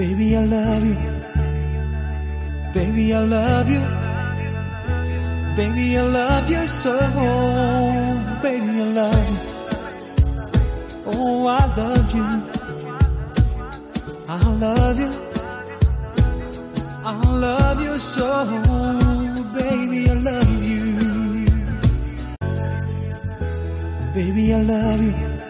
Baby, I love you. Baby, I love you. Baby, I love you so. Baby, I love you. Oh, I love you. I love you. I love you so. Baby, I love you. Baby, I love you.